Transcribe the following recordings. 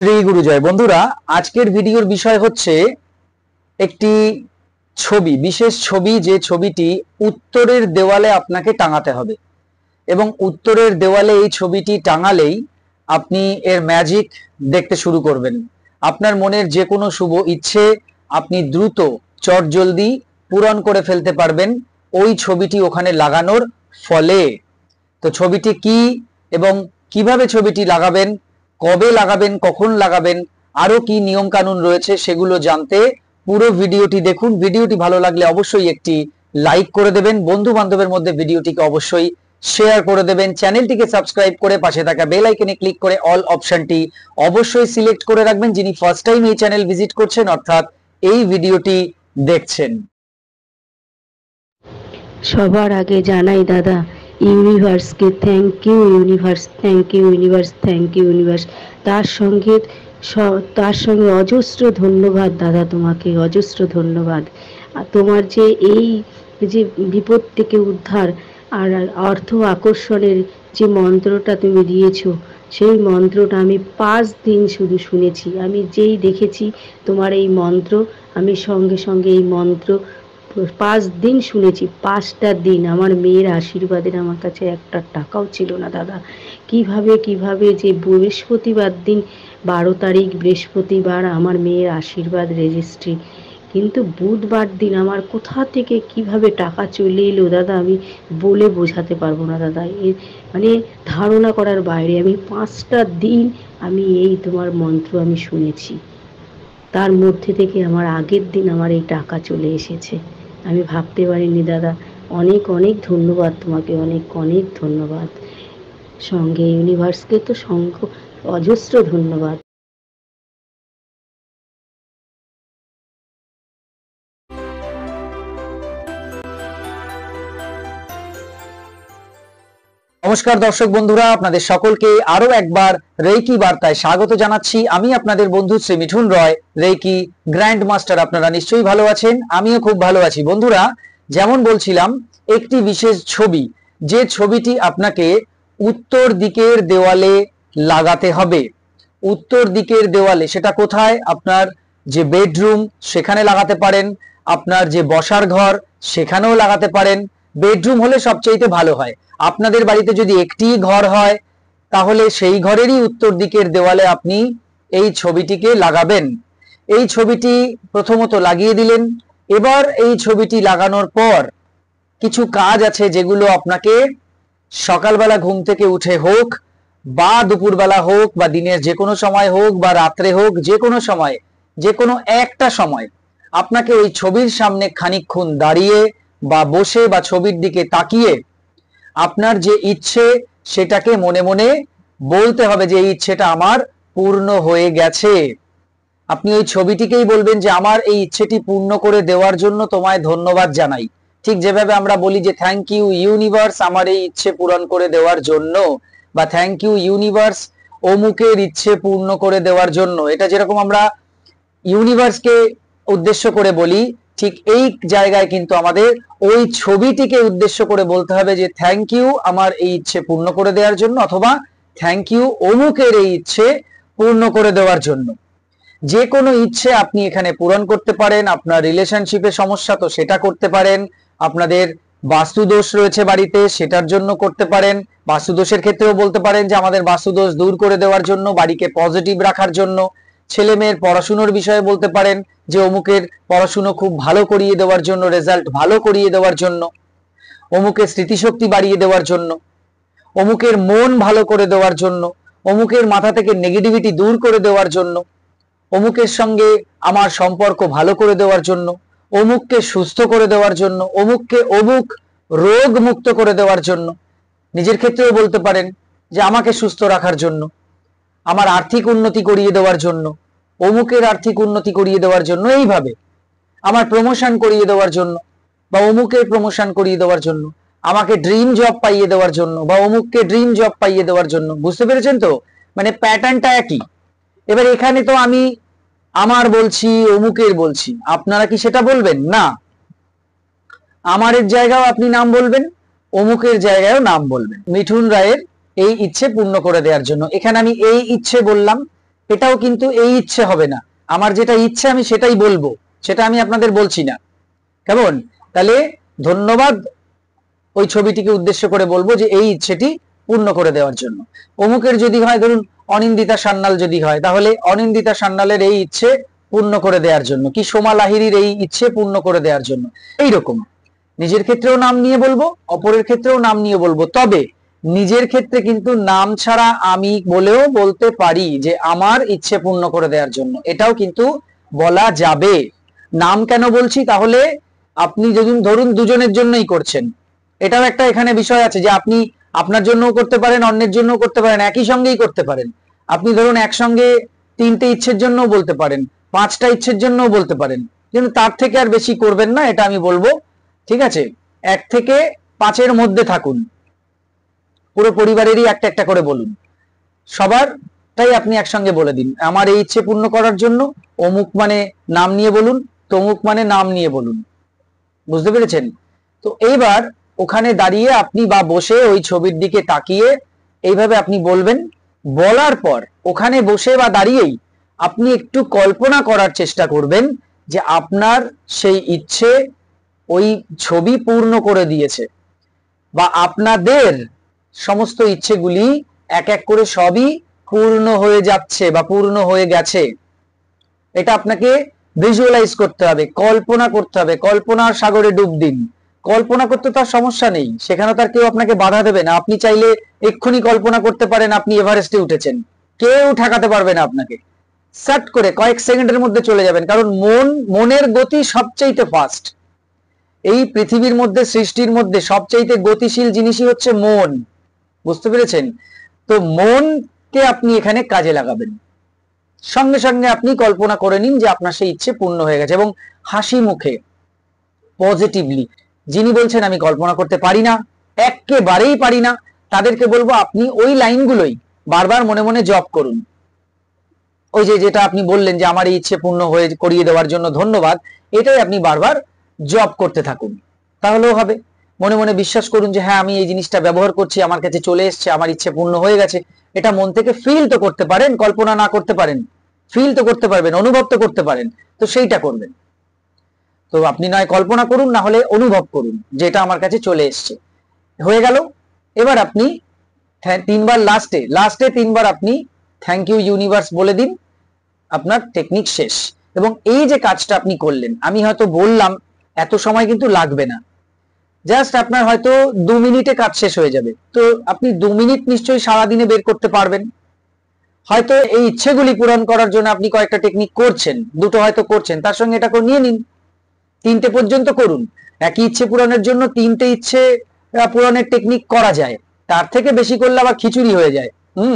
শ্রী গুরুজয়। বন্ধুরা, আজকের ভিডিওর বিষয় হচ্ছে একটি ছবি, বিশেষ ছবি, যে ছবিটি উত্তরের দেওয়ালে আপনাকে টাঙাতে হবে এবং উত্তরের দেওয়ালে এই ছবিটি টাঙালেই আপনি এর ম্যাজিক দেখতে শুরু করবেন। আপনার মনের যে কোনো শুভ ইচ্ছে আপনি দ্রুত চটজলদি পূরণ করে ফেলতে পারবেন ওই ছবিটি ওখানে লাগানোর ফলে। তো ছবিটি কি এবং কিভাবে ছবিটি লাগাবেন, কবে লাগাবেন, কখন লাগাবেন, আরো কি নিয়ম কানুন রয়েছে সেগুলো জানতে পুরো ভিডিওটি দেখুন। ভিডিওটি ভালো লাগলে অবশ্যই একটি লাইক করে দেবেন, বন্ধু বান্ধবের মধ্যে ভিডিওটিকে অবশ্যই শেয়ার করে দেবেন, চ্যানেলটিকে সাবস্ক্রাইব করে পাশে থাকা বেল আইকনে ক্লিক করে অল অপশনটি অবশ্যই সিলেক্ট করে রাখবেন যিনি ফার্স্ট টাইম এই চ্যানেল ভিজিট করছেন অর্থাৎ এই ভিডিওটি দেখছেন। সবার আগে জানাই দাদা, ইউনিভার্সকে thank you universe, thank you universe, thank you universe. তার সঙ্গে অজস্র ধন্যবাদ দাদা, তোমাকে অজস্র ধন্যবাদ। তোমার যে এই যে বিপদ থেকে উদ্ধার আর অর্থ আকর্ষণের যে মন্ত্রটা তুমি দিয়েছো, সেই মন্ত্রটা আমি 5 দিন শুধু শুনেছি। আমি যেই দেখেছি তোমার এই মন্ত্র, আমি সঙ্গে সঙ্গে এই মন্ত্র 5 দিন শুনেছি। 5টা দিন আমার মেয়ের আশীর্বাদের আমার কাছে একটা টাকাও ছিল না দাদা। কিভাবে যে বৃহস্পতিবার দিন 12 তারিখ বৃহস্পতিবার আমার মেয়ের আশীর্বাদ রেজিস্ট্রি, কিন্তু বুধবার দিন আমার কোথা থেকে কিভাবে টাকা চলে এলো দাদা, আমি বলে বোঝাতে পারবো না দাদা। মানে ধারণা করার বাইরে। আমি 5টা দিন আমি এই তোমার মন্ত্র আমি শুনেছি, তার মধ্যে থেকে আমার আগের দিন আমার এই টাকা চলে এসেছে। আমি ভাবতে পারিনি দাদা। অনেক অনেক ধন্যবাদ তোমাকে, অনেক অনেক ধন্যবাদ। সঙ্গে ইউনিভার্সকে তো অজস্র ধন্যবাদ। নমস্কার দর্শক বন্ধুরা, আপনাদের সকলকে আরো একবার রেইকি বার্তায় স্বাগত জানাচ্ছি। আমি আপনাদের বন্ধু Shri Mithun Roy, Reiki grand master. আপনারা নিশ্চয়ই ভালো আছেন, আমিও খুব ভালো আছি। বন্ধুরা, যেমন বলছিলাম, একটি বিশেষ ছবি, যে ছবিটি আপনাকে উত্তর দিকের দেওয়ালে লাগাতে হবে। উত্তর দিকের দেওয়ালে, সেটা কোথায়? আপনার যে বেডরুম সেখানে লাগাতে পারেন, আপনার যে বসার ঘর সেখানেও লাগাতে পারেন। বেডরুম হলে সবচেয়ে ভালো হয়। আপনাদের বাড়িতে যদি একটি ঘর হয় তাহলে সেই ঘরেরই উত্তর দিকের দেওয়ালে আপনি এই ছবিটিকে লাগাবেন। এই ছবিটি প্রথমত লাগিয়ে দিলেন। এবার এই ছবিটি লাগানোর পর কিছু কাজ আছে যেগুলো আপনাকে সকালবেলা ঘুম থেকে উঠে হোক বা দুপুরবেলা হোক বা দিনের যে কোনো সময় হোক বা রাত্রে হোক, যে কোনো সময়, যে কোনো একটা সময় আপনাকে ওই ছবির সামনে খানিকক্ষণ দাঁড়িয়ে বা বসে বা ছবির দিকে তাকিয়ে আপনার যে ইচ্ছে সেটাকে মনে মনে বলতে হবে যে এই ইচ্ছেটা আমার পূর্ণ হয়ে গেছে। আপনি ওই ছবিটিকেই বলবেন যে আমার এই ইচ্ছেটি পূর্ণ করে দেওয়ার জন্য তোমায় ধন্যবাদ জানাই। ঠিক যেভাবে আমরা বলি যে থ্যাংক ইউ ইউনিভার্স আমার এই ইচ্ছে পূরণ করে দেওয়ার জন্য, বা থ্যাংক ইউ ইউনিভার্স অমুকের ইচ্ছে পূর্ণ করে দেওয়ার জন্য, এটা যেরকম আমরা ইউনিভার্সকে উদ্দেশ্য করে বলি, ঠিক এই জায়গায় কিন্তু আমাদের ওই ছবিটিকে উদ্দেশ্য করে বলতে হবে যে থ্যাংক ইউ আমার এই ইচ্ছে পূর্ণ করে দেওয়ার জন্য, অথবা থ্যাংক ইউ অমুকের এই ইচ্ছে পূর্ণ করে দেওয়ার জন্য। যে কোনো ইচ্ছে আপনি এখানে পূরণ করতে পারেন। আপনার রিলেশনশিপে সমস্যা, তো সেটা করতে পারেন। আপনাদের বাস্তুদোষ রয়েছে বাড়িতে, সেটার জন্য করতে পারেন। বাস্তুদোষের ক্ষেত্রেও বলতে পারেন যে আমাদের বাস্তুদোষ দূর করে দেওয়ার জন্য, বাড়িকে পজিটিভ রাখার জন্য। ছেলে মেয়ের পড়াশুনোর বিষয়ে বলতে পারেন যে অমুকের পড়াশুনো খুব ভালো করিয়ে দেওয়ার জন্য, রেজাল্ট ভালো করিয়ে দেওয়ার জন্য, অমুকের স্মৃতিশক্তি বাড়িয়ে দেওয়ার জন্য, অমুকের মন ভালো করে দেওয়ার জন্য, অমুকের মাথা থেকে নেগেটিভিটি দূর করে দেওয়ার জন্য, অমুকের সঙ্গে আমার সম্পর্ক ভালো করে দেওয়ার জন্য, অমুককে সুস্থ করে দেওয়ার জন্য, অমুককে অমুক রোগ মুক্ত করে দেওয়ার জন্য। নিজের ক্ষেত্রেও বলতে পারেন যে আমাকে সুস্থ রাখার জন্য, আমার আর্থিক উন্নতি করিয়ে দেওয়ার জন্য, অমুকের আর্থিক উন্নতি করিয়ে দেওয়ার জন্য, এইভাবে আমার প্রমোশন করিয়ে দেওয়ার জন্য, বা অমুকের প্রমোশন করিয়ে দেওয়ার জন্য, আমাকে ড্রিম জব পাইয়ে দেওয়ার জন্য, বা অমুককে ড্রিম জব পাইয়ে দেওয়ার জন্য। বুঝতে পেরেছেন তো? মানে প্যাটার্নটা একই। এবার এখানে তো আমি আমার বলছি, অমুকের বলছি, আপনারা কি সেটা বলবেন না? আমারের জায়গাও আপনি নাম বলবেন, অমুকের জায়গায়ও নাম বলবেন। মিঠুন রায়ের এই ইচ্ছে পূর্ণ করে দেওয়ার জন্য। এখানে আমি এই ইচ্ছে বললাম, এটাও কিন্তু এই ইচ্ছে হবে না। আমার যেটা ইচ্ছে আমি সেটাই বলবো, সেটা আমি আপনাদের বলছি না। কেমন? তাহলে ধন্যবাদ ওই ছবিটিকে উদ্দেশ্য করে বলবো যে এই ইচ্ছেটি পূর্ণ করে দেওয়ার জন্য। অমুকের যদি হয়, ধরুন অনিন্দিতা সান্যাল যদি হয়, তাহলে অনিন্দিতা সান্যালের এই ইচ্ছে পূর্ণ করে দেওয়ার জন্য, কি সোমা লাহিড়ীর এই ইচ্ছে পূর্ণ করে দেওয়ার জন্য। এইরকম নিজের ক্ষেত্রেও নাম নিয়ে বলবো, অপরের ক্ষেত্রেও নাম নিয়ে বলবো। তবে নিজের ক্ষেত্রে কিন্তু নাম ছাড়া আমি বলেও বলতে পারি যে আমার ইচ্ছে পূর্ণ করে দেওয়ার জন্য, এটাও কিন্তু বলা যাবে। নাম কেন বলছি? তাহলে আপনি যদি ধরুন দুজনের জন্যই করছেন, এটাও একটা এখানে বিষয় আছে যে আপনি আপনার জন্যও করতে পারেন, অন্যের জন্যও করতে পারেন, একই সঙ্গেই করতে পারেন। আপনি ধরুন একসঙ্গে 3টে ইচ্ছের জন্যও বলতে পারেন, 5টা ইচ্ছের জন্যও বলতে পারেন, কিন্তু তার থেকে আর বেশি করবেন না, এটা আমি বলবো। ঠিক আছে? 1 থেকে 5-এর মধ্যে থাকুন, পুরো পরিবারেরই একটা একটা করে বলুন, সবার তাই আপনি একসঙ্গে বলে দিন আমার এই ইচ্ছে পূর্ণ করার জন্য অমুক মানে নাম নিয়ে বলুন, তমুক মানে নাম নিয়ে বলুন। বুঝতে পেরেছেন? তো এইবার ওখানে দাঁড়িয়ে আপনি বা বসে ওই ছবির দিকে তাকিয়ে এইভাবে আপনি বলবেন। বলার পর ওখানে বসে বা দাঁড়িয়েই আপনি একটু কল্পনা করার চেষ্টা করবেন যে আপনার সেই ইচ্ছে ওই ছবি পূর্ণ করে দিয়েছে, বা আপনাদের সমস্ত ইচ্ছেগুলি এক এক করে সবই পূর্ণ হয়ে যাচ্ছে বা পূর্ণ হয়ে গেছে। এটা আপনাকে ভিজুয়ালাইজ করতে হবে, কল্পনা করতে হবে। কল্পনার সাগরে ডুব দিন। কল্পনা করতে তার সমস্যা নেই, সেখানে তার কেউ আপনাকে বাধা দেবে না। আপনি চাইলে এক্ষুনি কল্পনা করতে পারেন আপনি এভারেস্টে উঠেছেন, কেউ ঠেকাতে পারবে না আপনাকে। সাট করে কয়েক সেকেন্ডের মধ্যে চলে যাবেন, কারণ মনের গতি সবচাইতে ফাস্ট। এই পৃথিবীর মধ্যে, সৃষ্টির মধ্যে সবচাইতে গতিশীল জিনিসই হচ্ছে মন। বুঝতে পেরেছেন? তো মনকে আপনি এখানে কাজে লাগাবেন। সঙ্গে সঙ্গে আপনি কল্পনা করে নিন যে আপনার সেই ইচ্ছে পূর্ণ হয়ে গেছে, এবং হাসি মুখে পজিটিভলি, যিনি বলছেন আমি কল্পনা করতে পারি না, একেবারেই পারি না, তাদেরকে বলবো আপনি ওই লাইনগুলোই বারবার মনে মনে জপ করুন। ওই যে যেটা আপনি বললেন যে আমার এই ইচ্ছে পূর্ণ হয়ে করিয়ে দেওয়ার জন্য ধন্যবাদ, এটাই আপনি বারবার জপ করতে থাকুন, তাহলেও হবে। মনে মনে বিশ্বাস করুন যে হ্যাঁ আমি এই জিনিসটা ব্যবহার করছি, আমার কাছে চলে এসছে, আমার ইচ্ছে পূর্ণ হয়ে গেছে। এটা মন থেকে ফিল তো করতে পারেন, কল্পনা না করতে পারেন, ফিল তো করতে পারবেন, অনুভব তো করতে পারেন, তো সেইটা করবেন। তো আপনি নয় কল্পনা করুন, না হলে অনুভব করুন যে এটা আমার কাছে চলে এসছে, হয়ে গেল। এবার আপনি 3বার লাস্টে 3বার আপনি থ্যাংক ইউ ইউনিভার্স বলে দিন, আপনার টেকনিক শেষ। এবং এই যে কাজটা আপনি করলেন, আমি হয়তো বললাম এত সময় কিন্তু লাগবে না, জাস্ট আপনার হয়তো 2 মিনিটে কাজ শেষ হয়ে যাবে। তো আপনি 2 মিনিট নিশ্চয়ই সারাদিনে বের করতে পারবেন। হয়তো এই ইচ্ছেগুলি পূরণ করার জন্য আপনি কয়েকটা টেকনিক করছেন, দুটো হয়তো করছেন, তার সঙ্গে এটা করে নিয়ে নিন, 3টে পর্যন্ত করুন। একই ইচ্ছে পূরণের জন্য 3টে ইচ্ছে পূরণের টেকনিক করা যায়, তার থেকে বেশি করলে আবার খিচুড়ি হয়ে যায়।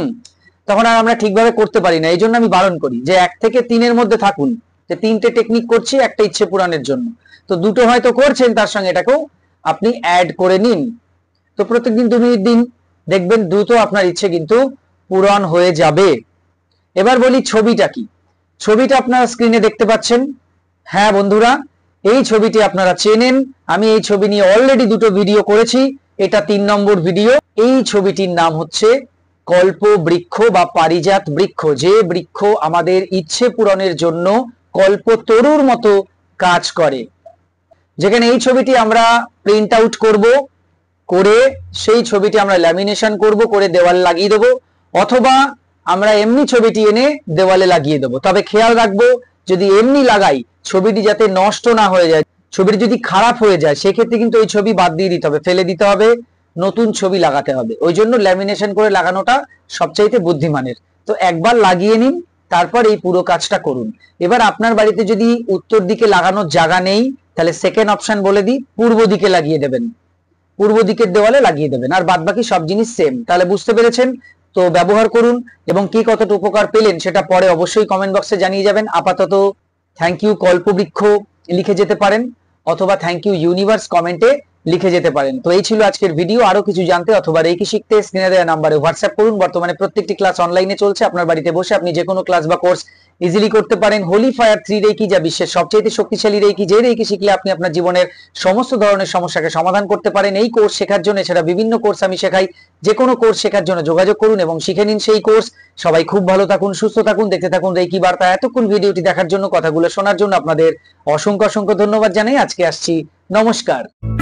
তখন আর আমরা ঠিকভাবে করতে পারি না। এই জন্য আমি বারণ করি যে 1 থেকে 3-এর মধ্যে থাকুন, যে 3টে টেকনিক করছি একটা ইচ্ছে পূরণের জন্য। তো দুটো হয়তো করছেন, তার সঙ্গে এটাকেও আপনি অ্যাড করে নিন। তো প্রত্যেকদিন 2 মিনিট দিন, দেখবেন দ্রুত আপনার ইচ্ছে কিন্তু পূরণ হয়ে যাবে। এবার বলি ছবিটা কি। ছবিটা আপনারা স্ক্রিনে দেখতে পাচ্ছেন। হ্যাঁ বন্ধুরা, এই ছবিটি আপনারা চেনেন, আমি এই ছবি নিয়ে অলরেডি 2টো ভিডিও করেছি, এটা 3 নম্বর ভিডিও। এই ছবিটির নাম হচ্ছে কল্প বৃক্ষ বা পারিজাত বৃক্ষ, যে বৃক্ষ আমাদের ইচ্ছে পূরণের জন্য কল্পতরুর মতো কাজ করে। যেখানে এই ছবিটি আমরা প্রিন্ট আউট করব, করে সেই ছবিটি আমরা ল্যামিনেশন করব, করে দেওয়ালে লাগিয়ে দেবো, অথবা আমরা এমনি ছবিটি এনে দেওয়ালে লাগিয়ে দেবো। তবে খেয়াল রাখবো যদি এমনি লাগাই, ছবিটি যাতে নষ্ট না হয়ে যায়, ছবিটি যদি খারাপ হয়ে যায় সেক্ষেত্রে কিন্তু ওই ছবি বাদ দিয়ে দিতে হবে, ফেলে দিতে হবে, নতুন ছবি লাগাতে হবে। ওই জন্য ল্যামিনেশন করে লাগানোটা সবচাইতে বুদ্ধিমানের। তো একবার লাগিয়ে নিন, তারপর এই পুরো কাজটা করুন। এবার আপনার বাড়িতে যদি উত্তর দিকে লাগানোর জায়গা নেই, তাহলে সেকেন্ড অপশন বলে দিই, পূর্ব দিকে লাগিয়ে দেবেন, পূর্ব দিকের দেওয়ালে লাগিয়ে দেবেন, আর বাদ বাকি সব জিনিস সেম। তাহলে বুঝতে পেরেছেন? তো ব্যবহার করুন, এবং কি কতটা উপকার পেলেন সেটা পরে অবশ্যই কমেন্ট বক্সে জানিয়ে যাবেন। আপাতত থ্যাংক ইউ কল্পবৃক্ষ লিখে যেতে পারেন, অথবা থ্যাংক ইউ ইউনিভার্স কমেন্টে লিখে যেতে পারেন। তো এই ছিল আজকের ভিডিও। আরো কিছু জানতে অথবা রেকি শিখতে স্ক্রিনে দেওয়া নাম্বারে হোয়াটসঅ্যাপ করুন। বর্তমানে প্রত্যেকটি ক্লাস অনলাইনে চলছে, আপনার বাড়িতে বসে আপনি যে কোনো ক্লাস বা কোর্স ইজিলি করতে পারেন। হোলি ফায়ার 3 রেকি, যা বিশ্বের সবচেয়ে শক্তিশালী রেকি, যে রেকি শিখলে আপনি আপনার জীবনের সমস্ত ধরনের সমস্যাকে সমাধান করতে পারেন। এই কোর্স শেখার জন্য, এছাড়া বিভিন্ন কোর্স আমি শেখাই, যে কোনো কোর্স শেখার জন্য যোগাযোগ করুন এবং শিখে নিন সেই কোর্স। সবাই খুব ভালো থাকুন, সুস্থ থাকুন, দেখতে থাকুন রেকি বার্তা। এতক্ষণ ভিডিওটি দেখার জন্য, কথাগুলো শোনার জন্য আপনাদের অসংখ্য অসংখ্য ধন্যবাদ জানাই। আজকে আসছি, নমস্কার।